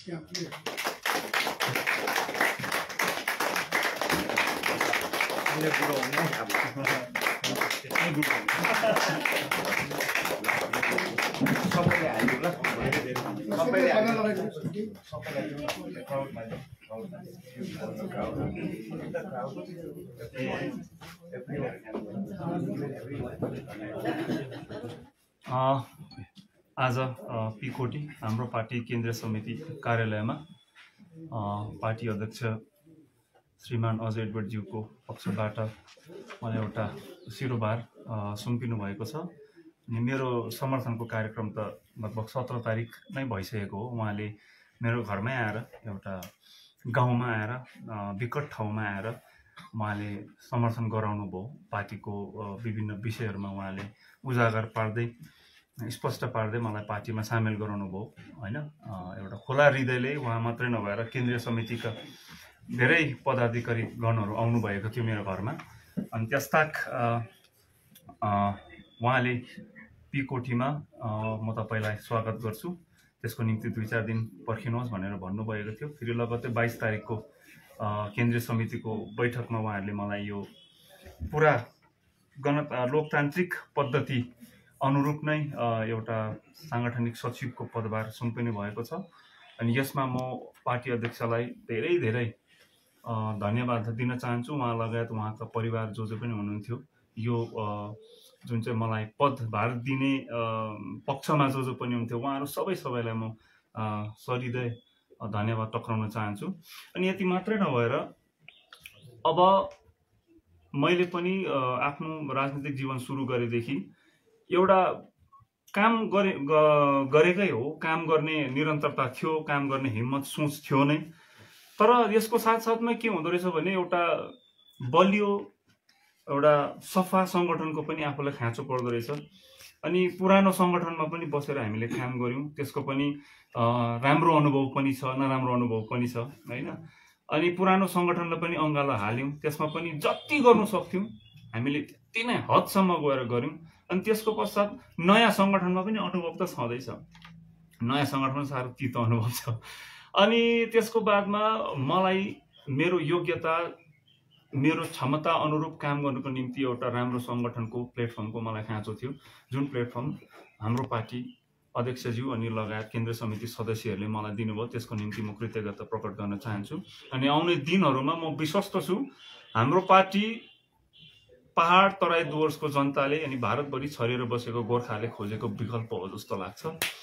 आज पिकोटी हाम्रो पार्टी केन्द्रीय समिति कार्यालयमा पार्टी अध्यक्ष श्रीमान अजय एडवर्डज्यूको पक्षबाट मलाई एउटा शिरोभार सुम्पिनु भएको छ। अनि मेरो समर्थनको कार्यक्रम त लगभग 17 तारिक नै भइसकेको हो। उहाँले मेरो घरमै आएर एउटा गाउँमा आएर विकट ठाउँमा आएर उहाँले समर्थन गराउनु भयो। पार्टीको विभिन्न विषयहरूमा उहाँले उजागर पार्दै स्पष्ट पार्दै मलाई पार्टीमा सामेल गराउनु भयो हैन। एउटा खुला हृदयले उहाँ मात्रै नभएर केन्द्रीय समितिका धेरै पदाधिकारी गणहरू आउनु भएको थियो मेरो घरमा। अनि त्यसताक उहाँले पिकोटीमा म तपाईलाई स्वागत गर्छु, त्यसको निम्ति 2-4 दिन पर्खिनुहोस् भनेर भन्नुभएको थियो। फेरि लगत्तै 22 तारिकको केन्द्रीय समितिको बैठकमा उहाँहरूले मलाई यो पुरा लोकतान्त्रिक पद्धति अनुरूप नै एउटा सांगठनिक सचिवको पदभार सुम्पिनु भएको छ। अनि यसमा म पार्टी अध्यक्षलाई धेरै धेरै धन्यवाद दिन चाहन्छु। उहाँ लगायत उहाँका परिवार जो पनि हुनुहुन्थ्यो, यो जुन चाहिँ मलाई पदभार दिने पक्षमा जो पनि हुन्थ्यो उहाँहरू सबैलाई म सहृदय धन्यवाद टक्राउन चाहन्छु। अनि यति मात्रै नभएर अब मैले पनि आफ्नो राजनीतिक जीवन सुरु गरेदेखि एउटा काम गरेकै हो, काम गर्ने निरन्तरता थियो, काम गर्ने हिम्मत सोच थियो नै। तर यसको साथसाथमा के हुँदो रहेछ भने एउटा बलियो एउटा सफा सङ्गठनको पनि आफूलाई खाँचो पर्दो रहेछ। अनि पुरानो सङ्गठनमा पनि बसेर हामीले काम गर्यौँ, त्यसको पनि राम्रो अनुभव पनि छ, नराम्रो अनुभव पनि छ हैन। अनि पुरानो सङ्गठनलाई पनि अङ्गालो हाल्यौँ, त्यसमा पनि जति गर्नु सक्थ्यौँ हामीले त्यति नै हदसम्म गएर गर्यौँ। अनि त्यसको पश्चात नयाँ सङ्गठनमा पनि अनुभव त छँदैछ, नयाँ सङ्गठनमा साह्रो तितो अनुभव छ। अनि त्यसको बादमा मलाई मेरो योग्यता मेरो क्षमता अनुरूप काम गर्नुको निम्ति एउटा राम्रो सङ्गठनको प्लेटफर्मको मलाई खाँचो थियो, जुन प्लेटफर्म हाम्रो पार्टी अध्यक्षज्यू अनि लगायत केन्द्रीय समिति सदस्यहरूले मलाई दिनुभयो। त्यसको निम्ति म कृतज्ञता प्रकट गर्न चाहन्छु। अनि आउने दिनहरूमा म विश्वस्त छु हाम्रो पार्टी पहाड तराई डुवर्सको जनताले अनि भारतभरि छरिएर बसेको गोर्खाले खोजेको विकल्प हो जस्तो लाग्छ।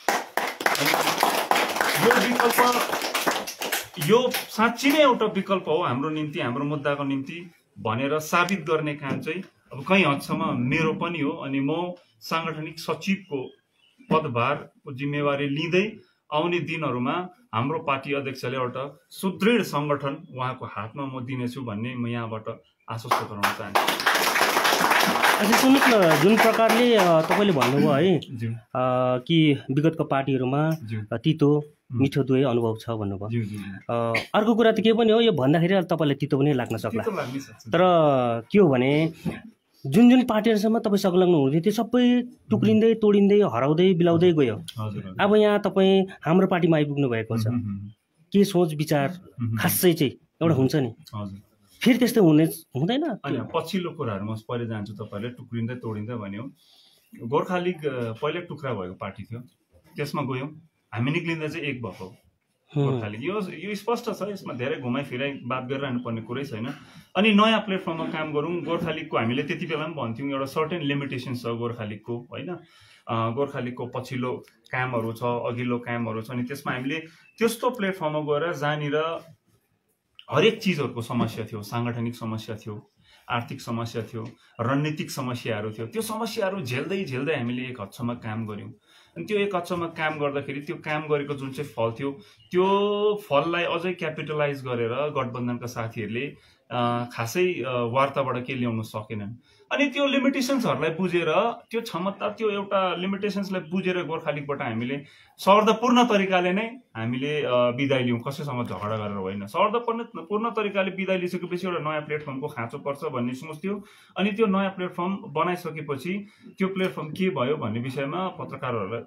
यो विकल्प यो साँच्चै नै एउटा विकल्प हो हाम्रो निम्ति, हाम्रो मुद्दाको निम्ति भनेर साबित गर्ने काम चाहिँ अब कहीँ हदसम्म मेरो पनि हो। अनि म सांगठनिक सचिवको पदभारको जिम्मेवारी लिँदै आउने दिनहरूमा हाम्रो पार्टी अध्यक्षले एउटा सुदृढ सङ्गठन उहाँको हातमा म दिनेछु भन्ने म यहाँबाट आश्वस्त गराउन चाहन्छु। अच्छा सुन्नुहोस् न, जुन प्रकारले तपाईँले भन्नुभयो है कि विगतको पार्टीहरूमा तितो मिठो दुवै अनुभव छ भन्नुभयो। अर्को कुरा त के पनि हो, यो भन्दाखेरि तपाईँलाई तितो पनि लाग्न सक्ला। तर के हो भने जुन जुन पार्टीहरूसम्म तपाईँ संलग्न हुनुहुन्थ्यो त्यो सबै टुक्रिँदै तोडिँदै हराउँदै बिलाउँदै गयो। अब यहाँ तपाईँ हाम्रो पार्टीमा आइपुग्नु भएको छ, के सोच विचार खासै चाहिँ एउटा हुन्छ नि, फेरि त्यस्तो हुँदैन। अनि पछिल्लो कुराहरूमा पहिले जान्छु। तपाईँले टुक्रिँदै तोडिँदै भन्यो, गोर्खा लिग पहिले टुक्रा भएको पार्टी थियो, त्यसमा गयौँ, हामी निक्लिँदा चाहिँ एक भएको गोर्खा लिग। यो स्पष्ट छ, यसमा धेरै घुमाइ फिराइ बात गरिरहनु पर्ने कुरै छैन। अनि नयाँ प्लेटफर्ममा काम गरौँ। गोर्खा लिगको हामीले त्यति बेला पनि भन्थ्यौँ एउटा सर्टेन लिमिटेसन छ गोर्खा लिगको होइन। गोर्खा लिगको पछिल्लो कामहरू छ, अघिल्लो कामहरू छ। अनि त्यसमा हामीले त्यस्तो प्लेटफर्ममा गएर जहाँनिर हरेक चिजहरूको समस्या थियो, सांगठनिक समस्या थियो, आर्थिक समस्या थियो, रणनीतिक समस्याहरू थियो, त्यो समस्याहरू झेल्दै हामीले एक हदसम्म काम गऱ्यौँ। अनि त्यो एक हदसम्म काम गर्दाखेरि त्यो काम गरेको जुन चाहिँ फल थियो त्यो फललाई अझै क्यापिटलाइज गरेर गठबन्धनका साथीहरूले खासै वार्ताबाट के ल्याउन सकेनन्। अनि त्यो लिमिटेसन्सहरूलाई बुझेर त्यो क्षमता त्यो एउटा लिमिटेसन्सलाई बुझेर गोर्खा लिगबाट हामीले सौहार्दपूर्ण तरिकाले नै हामीले बिदाय लियौँ, कसैसँग झगडा गरेर होइन। सौहार्दपूर्ण तरिकाले बिदाय लिइसकेपछि एउटा नयाँ प्लेटफर्मको खाँचो पर्छ भन्ने सोच थियो। अनि त्यो नयाँ प्लेटफर्म बनाइसकेपछि त्यो प्लेटफर्म के भयो भन्ने विषयमा पत्रकारहरूलाई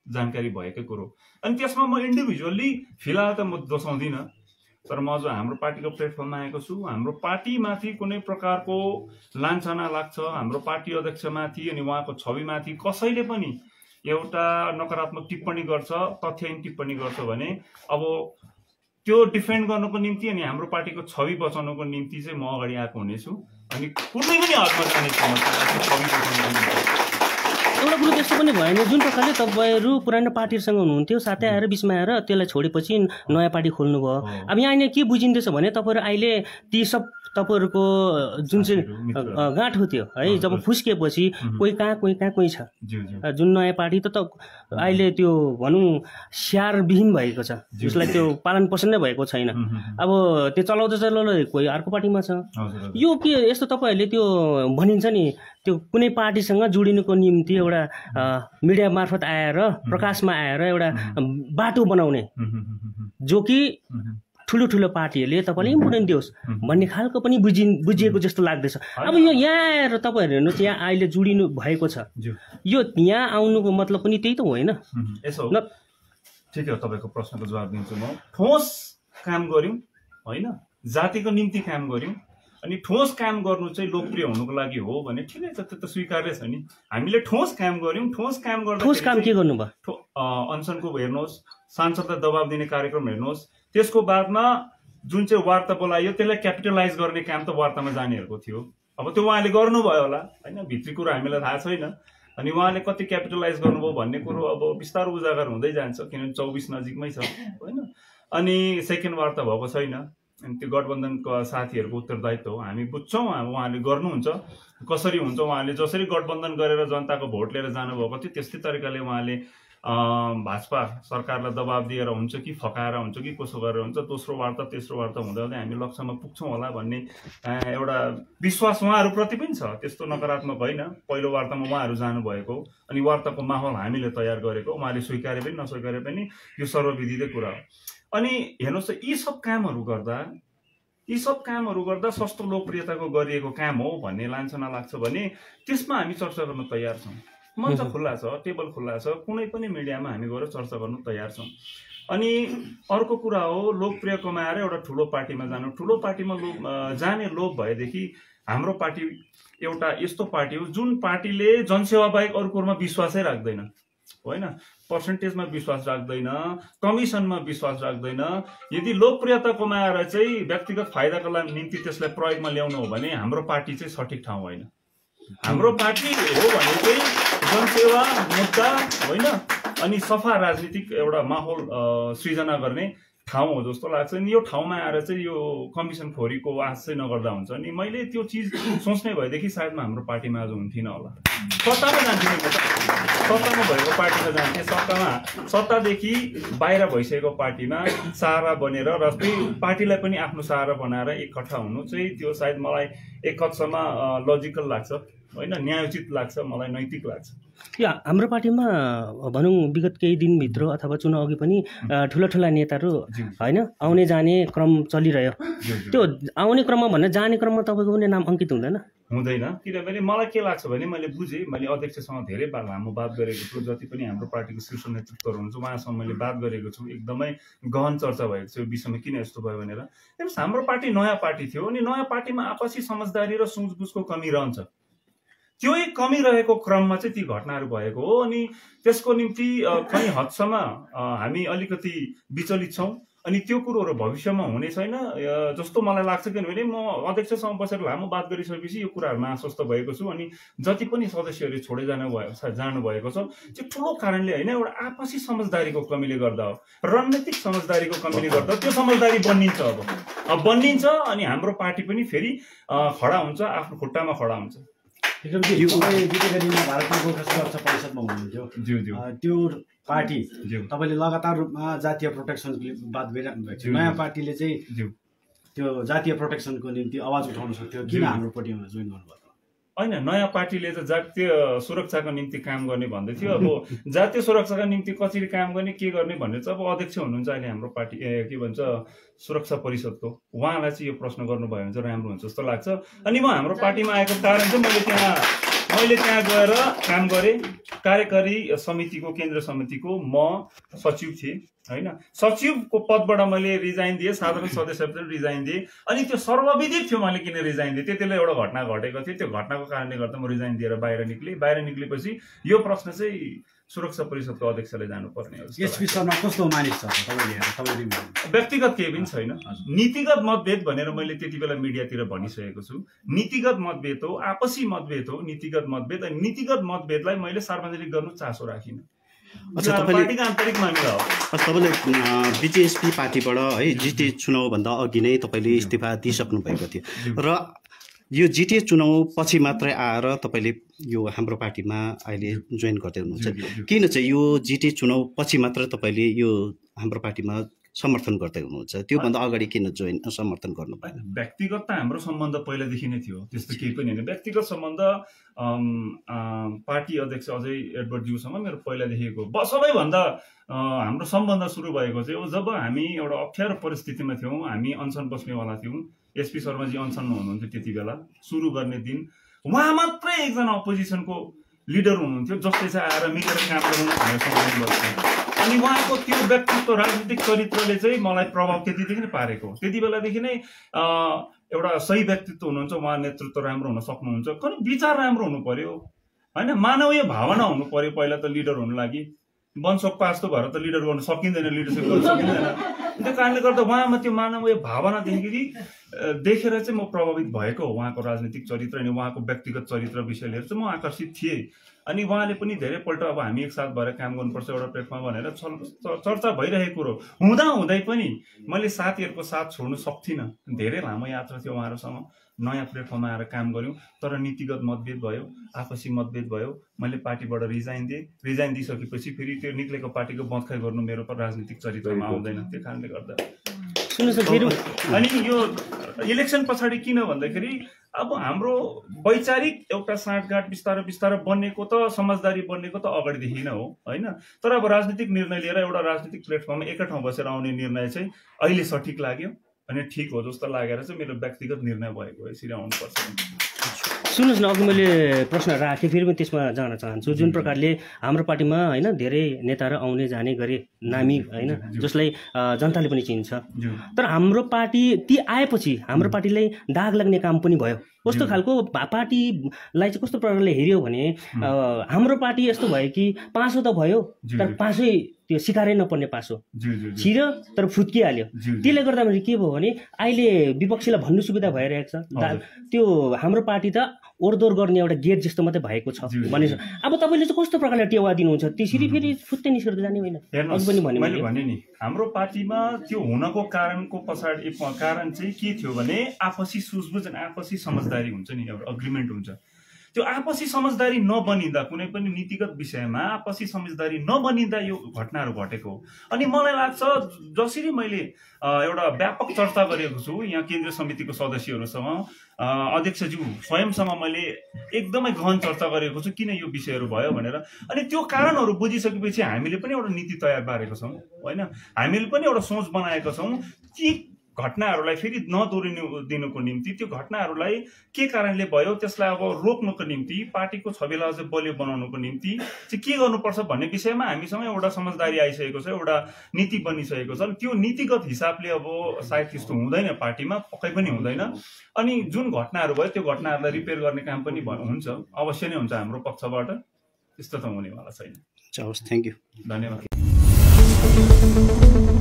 जानकारी भएकै कुरो। अनि त्यसमा म इन्डिभिजुअली फिलहाल त म दोसाउँदिनँ, तर म जो हाम्रो पार्टीको प्लेटफर्ममा आएको छु, हाम्रो पार्टीमाथि कुनै प्रकारको लान्छना लाग्छ, हाम्रो पार्टी अध्यक्षमाथि अनि उहाँको छविमाथि कसैले पनि एउटा नकारात्मक टिप्पणी गर्छ, तथ्यहीन टिप्पणी गर्छ भने अब त्यो डिफेन्ड गर्नको निम्ति अनि हाम्रो पार्टीको छवि बचाउनको निम्ति चाहिँ म अगाडि आएको हुनेछु अनि कुनै पनि हदमा जानेछु म छवि बचाउनको निम्ति। एउटा कुरो त्यस्तो पनि भएन, जुन प्रकारले तपाईँहरू पुरानो पार्टीहरूसँग हुनुहुन्थ्यो, साथै आएर बिचमा आएर त्यसलाई छोडेपछि नयाँ पार्टी खोल्नुभयो। अब यहाँ के बुझिँदैछ भने तपाईँहरू अहिले ती सब तपाईँहरूको जुन चाहिँ गाँठो थियो है, जब फुस्किएपछि कोही कहाँ कोही छ, जुन नयाँ पार्टी त अहिले त्यो भनौँ स्याहारविहीन भएको छ, जसलाई त्यो पालन पोषण नै भएको छैन। अब त्यो चलाउँदै कोही अर्को पार्टीमा छ। यो के यस्तो तपाईँहरूले त्यो भनिन्छ नि, त्यो कुनै पार्टीसँग जोडिनुको निम्ति एउटा मिडिया मार्फत आएर प्रकाशमा आएर एउटा बाटो बनाउने, जो कि ठुलो पार्टीहरूले तपाईँले इम्पोर्टेन्ट दियोस् भन्ने खालको पनि बुझिएको जस्तो लाग्दैछ। अब यो यहाँ आएर तपाईँहरू हेर्नुहोस्, यहाँ अहिले जोडिनु भएको छ, यो यहाँ आउनुको मतलब पनि त्यही त होइन? यसो ठिकै हो, तपाईँको प्रश्नको जवाब दिन्छु म। ठोस काम गऱ्यौँ होइन, जातिको निम्ति काम गऱ्यौँ, अनि ठोस काम गर्नु चाहिँ लोकप्रिय हुनुको लागि हो भने ठिकै छ, त्यो त स्वीकार्य छ नि। हामीले ठोस काम गऱ्यौँ, ठोस काम गर्दा ठोस काम के गर्नुभयो? अनसनको हेर्नुहोस्, सांसदलाई दबाब दिने कार्यक्रम हेर्नुहोस्, त्यसको बादमा जुन चाहिँ वार्ता बोलाइयो त्यसलाई क्यापिटलाइज गर्ने काम त वार्तामा जानेहरूको थियो। अब त्यो उहाँले गर्नुभयो होला होइन, भित्री कुरो हामीलाई थाहा छैन। अनि उहाँले कति क्यापिटलाइज गर्नुभयो भन्ने कुरो अब बिस्तारो उजागर हुँदै जान्छ, किनभने 24 नजिकमै छ होइन। अनि सेकेन्ड वार्ता भएको छैन, अनि त्यो गठबन्धनको साथीहरूको उत्तरदायित्व हो, हामी बुझ्छौँ उहाँले गर्नुहुन्छ कसरी हुन्छ। उहाँले जसरी गठबन्धन गरेर जनताको भोट लिएर जानुभएको थियो त्यस्तै तरिकाले उहाँले भाजपा सरकारलाई दबाब दिएर हुन्छ कि फकाएर हुन्छ कि कसो गरेर हुन्छ, दोस्रो वार्ता तेस्रो वार्ता हुँदै हुँदै हामी लक्ष्यमा पुग्छौँ होला भन्ने एउटा विश्वास उहाँहरूप्रति पनि छ। त्यस्तो नकारात्मक होइन, पहिलो वार्तामा उहाँहरू जानुभएको अनि वार्ताको माहौल हामीले तयार गरेको, उहाँले स्वीकारे पनि नस्वीकारे पनि यो सर्वविदितै कुरा हो। अनि हेर्नुहोस्, यी सब कामहरू गर्दा सस्तो लोकप्रियताको गरिएको काम हो भन्ने लान्छना लाग्छ भने त्यसमा हामी चर्चा गर्न तयार छौँ। मञ्च खुल्ला छ, टेबल खुल्ला छ, कुनै पनि मिडियामा हामी गएर चर्चा गर्न तयार छौँ। अनि अर्को कुरा हो, लोकप्रिय कमाएर एउटा ठुलो पार्टीमा जानु, ठुलो पार्टीमा जाने लोभ भएदेखि हाम्रो पार्टी एउटा यस्तो पार्टी हो जुन पार्टीले जनसेवा बाहेक अरू कुरोमा विश्वासै राख्दैन होइन, पर्सेन्टेजमा विश्वास राख्दैन, कमिसनमा विश्वास राख्दैन। यदि लोकप्रियता कमाएर चाहिँ व्यक्तिगत फाइदाको निम्ति त्यसलाई प्रयोगमा ल्याउनु हो भने हाम्रो पार्टी चाहिँ सठिक ठाउँ होइन। हाम्रो पार्टी हो भने चाहिँ जनसेवा मुद्दा होइन अनि सफा राजनीतिक एउटा माहौल सृजना गर्ने ठाउँ हो जस्तो लाग्छ। अनि यो ठाउँमा आएर चाहिँ यो कमिसनखोरीको आश चाहिँ नगर्दा हुन्छ। अनि मैले त्यो चिज सोच्ने भएदेखि सायद म हाम्रो पार्टीमा आज हुन्थिनँ होला, सत्तामा जान्थेँ, सत्तामा भएको पार्टीमा जान्थेँ। सत्तादेखि बाहिर भइसकेको पार्टीमा सहारा बनेर र त्यही पार्टीलाई पनि आफ्नो सहारा बनाएर एकट्ठा हुनु चाहिँ त्यो सायद मलाई एक हदसम्म लजिकल लाग्छ होइन, न्यायोचित लाग्छ, मलाई नैतिक लाग्छ। यो हाम्रो पार्टीमा भनौँ विगत केही दिनभित्र अथवा चुनाव अघि पनि ठुला नेताहरू होइन आउने जाने क्रम चलिरह्यो। त्यो आउने क्रममा भन्दा जाने क्रममा तपाईँको पनि नाम अङ्कित हुँदैन? हुँदैन, किनभने मलाई के लाग्छ भने मैले बुझेँ, मैले अध्यक्षसँग धेरै लामो बात गरेको छु, जति पनि हाम्रो पार्टीको शीर्ष नेतृत्वहरू हुन्छ उहाँसँग मैले बात गरेको छु, एकदमै गहन चर्चा भएको छ यो विषयमा किन यस्तो भयो भनेर। हेर्नुहोस्, हाम्रो पार्टी नयाँ पार्टी थियो अनि नयाँ पार्टीमा आपसी समझदारी र सुझबुझको कमी रहन्छ। त्यो एक कमी रहेको क्रममा चाहिँ ती घटनाहरू भएको हो अनि त्यसको निम्ति कहीँ हदसम्म हामी अलिकति विचलित छौँ। अनि त्यो कुरोहरू भविष्यमा हुने छैन जस्तो मलाई लाग्छ, किनभने म अध्यक्षसँग बसेर लामो बात गरिसकेपछि यो कुराहरूमा आश्वस्त भएको छु। अनि जति पनि सदस्यहरूले छोडे जानुभएको छ त्यो ठुलो कारणले होइन, एउटा आपसी समझदारीको कमीले गर्दा हो, रणनीतिक समझदारीको कमीले गर्दा त्यो समझदारी बनिन्छ। अब बनिन्छ अनि हाम्रो पार्टी पनि फेरि खडा हुन्छ, आफ्नो खुट्टामा खडा हुन्छ। भारतीय गोर्खा सुरक्षा परिषदमा हुनुहुन्थ्यो, त्यो पार्टी तपाईँले लगातार रूपमा जातीय प्रोटेक्सनको बात गरिराख्नु भएको छ। नयाँ पार्टीले चाहिँ त्यो जातीय प्रोटेक्सनको निम्ति आवाज उठाउन सक्थ्यो, किन हाम्रो पार्टीमा जोइन गर्नुभयो? होइन, नयाँ पार्टीले त जातीय सुरक्षाको निम्ति काम गर्ने भन्दै थियो। अब जातीय सुरक्षाको निम्ति कसरी काम गर्ने के गर्ने भनेर चाहिँ अब अध्यक्ष हुनुहुन्छ अहिले हाम्रो पार्टी के भन्छ सुरक्षा परिषदको, उहाँलाई चाहिँ यो प्रश्न गर्नुभयो भने चाहिँ राम्रो हुन्छ जस्तो लाग्छ। अनि म हाम्रो पार्टीमा आएको कारण चाहिँ मैले त्यहाँ मैले त्यहाँ गएर काम गरेँ। कार्यकारी समितिको केन्द्र समितिको म सचिव थिएँ होइन। सचिवको पदबाट मैले रिजाइन दिएँ, साधारण सदस्यबाट रिजाइन दिएँ। अनि त्यो सर्वविदित थियो मैले किन रिजाइन दिएँ। त्यति बेला एउटा घटना घटेको थियो, त्यो घटनाको कारणले गर्दा म रिजाइन दिएर बाहिर निक्लेँ। बाहिर निक्लेपछि यो प्रश्न चाहिँ सुरक्षा परिषदको अध्यक्षले जानुपर्ने हो। एसपी शर्मा कस्तो मानिस छ तपाईले? व्यक्तिगत केही पनि छैन, नीतिगत मतभेद भनेर मैले त्यति बेला मिडियातिर भनिसकेको छु। नीतिगत मतभेद हो, आपसी मतभेद हो नीतिगत मतभेद। अनि नीतिगत मतभेदलाई मैले सार्वजनिक गर्नु चासो राखिनँ। अच्छा, तपाईँले पार्टीको आन्तरिक मामिला हो। तपाईँले बिजेएसपी पार्टीबाट है जिटिए चुनावभन्दा अघि नै तपाईँले इस्तिफा दिइसक्नु भएको थियो र यो जिटिए चुनाव पछि मात्रै आएर तपाईँले यो हाम्रो पार्टीमा अहिले जोइन गर्दै हुनुहुन्छ। किन चाहिँ यो जिटिए चुनाव पछि मात्र तपाईँले यो हाम्रो पार्टीमा समर्थन गर्दै हुनुहुन्छ? त्योभन्दा अगाडि किन समर्थन गर्नु भएन? व्यक्तिगत त हाम्रो सम्बन्ध पहिलादेखि नै थियो, त्यस्तो केही पनि होइन। व्यक्तिगत सम्बन्ध पार्टी अध्यक्ष अजय एडवर्ड ज्यूसँग मेरो पहिलादेखिको सबैभन्दा हाम्रो सम्बन्ध सुरु भएको चाहिँ जब हामी एउटा अप्ठ्यारो परिस्थितिमा थियौँ। हामी अनसन बस्नेवाला थियौँ। एसपी शर्माजी अनसनमा हुनुहुन्थ्यो त्यति बेला। सुरु गर्ने दिन उहाँ मात्रै एकजना अपोजिसनको लिडर हुनुहुन्थ्यो जसले चाहिँ आएर मिलेर काम गर्नु भनेर सम्बोधन गर्थ्यो। अनि उहाँको त्यो व्यक्तित्व राजनीतिक चरित्रले चाहिँ मलाई प्रभाव त्यतिदेखि नै पारेको। त्यति बेलादेखि नै एउटा सही व्यक्तित्व हुनुहुन्छ, उहाँ नेतृत्व राम्रो हुन सक्नुहुन्छ, कुनै विचार राम्रो हुनु पर्यो होइन, मानवीय भावना हुनु पर्यो पहिला त लिडर हुनु लागि। वंशोक पास्तो भएर त लिडर गर्न सकिँदैन, लिडरसिप गर्न सकिँदैन। त्यो कारणले गर्दा उहाँमा त्यो मानवीय भावना देखेर चाहिँ म प्रभावित भएको हो। उहाँको राजनीतिक चरित्र अनि उहाँको व्यक्तिगत चरित्र विषय लिएर चाहिँ म आकर्षित थिएँ। अनि उहाँले पनि धेरैपल्ट अब हामी एकसाथ भएर काम गर्नुपर्छ एउटा प्लेटफर्ममा भनेर चर्चा भइरहेको कुरो हुँदै पनि मैले साथीहरूको साथ छोड्नु सक्थिनँ। धेरै लामो यात्रा थियो उहाँहरूसँग, नयाँ प्लेटफर्ममा आएर काम गऱ्यौँ। तर नीतिगत मतभेद भयो, आपसी मतभेद भयो। मैले पार्टीबाट रिजाइन दिएँ। रिजाइन दिइसकेपछि फेरि त्यो निक्लेको पार्टीको बदखाइ गर्नु मेरो राजनीतिक चरित्रमा आउँदैन। त्यो कारणले गर्दा अनि यो इलेक्सन पछाडि किन भन्दाखेरि अब हाम्रो वैचारिक एउटा साँठगाँठ बिस्तारै बिस्तारै बन्नेको त समझदारी बन्नेको त अगाडिदेखि नै हो होइन। तर अब राजनीतिक निर्णय लिएर एउटा राजनीतिक प्लेटफर्ममा एकै ठाउँ बसेर आउने निर्णय चाहिँ अहिले सठिक लाग्यो अनि ठिक हो जस्तो लागेर चाहिँ मेरो व्यक्तिगत निर्णय भएको यसरी आउनुपर्छ। सुन्नुहोस् न, अघि मैले प्रश्न राखेँ फेरि पनि त्यसमा जान चाहन्छु। जुन प्रकारले हाम्रो पार्टीमा होइन धेरै नेताहरू आउने जाने गरे नामी होइन, जसलाई जनताले पनि चिन्छ। तर हाम्रो पार्टी ती आएपछि हाम्रो पार्टीलाई दाग लाग्ने काम पनि भयो। कस्तो खालको पार्टीलाई चाहिँ कस्तो प्रकारले हेऱ्यो भने हाम्रो पार्टी यस्तो भयो कि पासो त भयो तर पासै त्यो सिकारै नपर्ने पासो छिर्यो तर फुत्किहाल्यो। त्यसले गर्दा के भयो भने अहिले विपक्षीलाई भन्नु सुविधा भइरहेको छ। त्यो हाम्रो पार्टी त ओरदोर गर्ने एउटा गेट जस्तो मात्रै भएको छ भने अब तपाईँले चाहिँ कस्तो प्रकारले टेवा दिनुहुन्छ? त्यसरी फेरि फुत्तै निस्केर जाने होइन। मैले भने नि हाम्रो पार्टीमा त्यो हुनको कारणको पछाडि कारण चाहिँ के थियो भने आपसी सुझबुझ अनि आपसी समझदारी हुन्छ नि, एउटा अग्रिमेन्ट हुन्छ। त्यो आपसी समझदारी नबनिँदा कुनै पनि नीतिगत विषयमा आपसी समझदारी नबनिँदा यो घटनाहरू घटेको हो। अनि मलाई लाग्छ जसरी मैले एउटा व्यापक चर्चा गरेको छु यहाँ केन्द्रीय समितिको सदस्यहरूसँग, अध्यक्षज्यू स्वयंसँग मैले एकदमै गहन चर्चा गरेको छु किन यो विषयहरू भयो भनेर। अनि त्यो कारणहरू बुझिसकेपछि हामीले पनि एउटा नीति तयार पारेको छौँ होइन। हामीले पनि एउटा सोच बनाएको छौँ ती घटनाहरूलाई फेरि नदोहोरिनुको निम्ति, त्यो घटनाहरूलाई के कारणले भयो त्यसलाई अब रोक्नुको निम्ति, पार्टीको छविलाई अझ बलियो बनाउनुको निम्ति चाहिँ के गर्नुपर्छ भन्ने विषयमा हामीसँग एउटा समझदारी आइसकेको छ, एउटा नीति बनिसकेको छ। त्यो नीतिगत हिसाबले अब सायद त्यस्तो हुँदैन पार्टीमा, पक्कै पनि हुँदैन। अनि जुन घटनाहरू भयो त्यो घटनाहरूलाई रिपेयर गर्ने काम पनि हुन्छ, अवश्य नै हुन्छ हाम्रो पक्षबाट। त्यस्तो त हुनेवाला छैन। हवस्, थ्याङ्क यू, धन्यवाद।